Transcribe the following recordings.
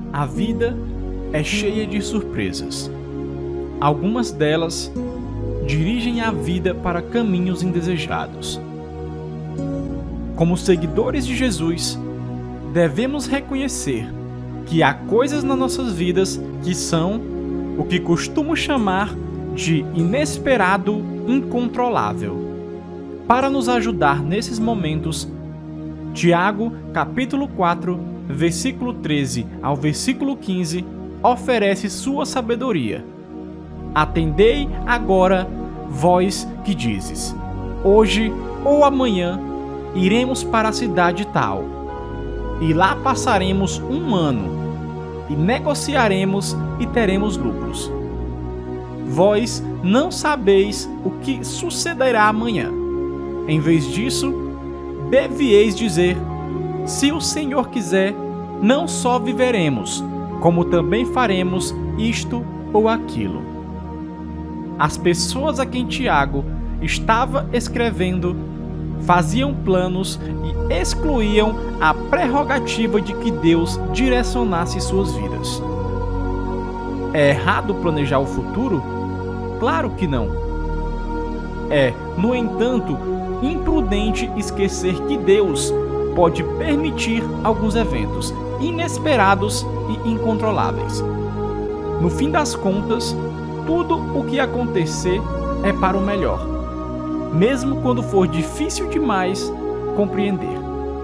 A vida é cheia de surpresas. Algumas delas dirigem a vida para caminhos indesejados. Como seguidores de Jesus, devemos reconhecer que há coisas nas nossas vidas que são o que costumo chamar de inesperado incontrolável. Para nos ajudar nesses momentos, Tiago, capítulo 4, versículo 13 ao versículo 15, oferece sua sabedoria. Atendei agora, vós que dizes: hoje ou amanhã iremos para a cidade tal, e lá passaremos um ano, e negociaremos e teremos lucros. Vós não sabeis o que sucederá amanhã. Em vez disso, devieis dizer: se o Senhor quiser, não só viveremos, como também faremos isto ou aquilo. As pessoas a quem Tiago estava escrevendo faziam planos e excluíam a prerrogativa de que Deus direcionasse suas vidas. É errado planejar o futuro? Claro que não. É, no entanto, imprudente esquecer que Deus pode permitir alguns eventos inesperados e incontroláveis. No fim das contas, tudo o que acontecer é para o melhor, mesmo quando for difícil demais compreender.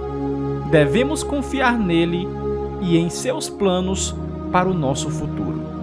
Devemos confiar nele e em seus planos para o nosso futuro.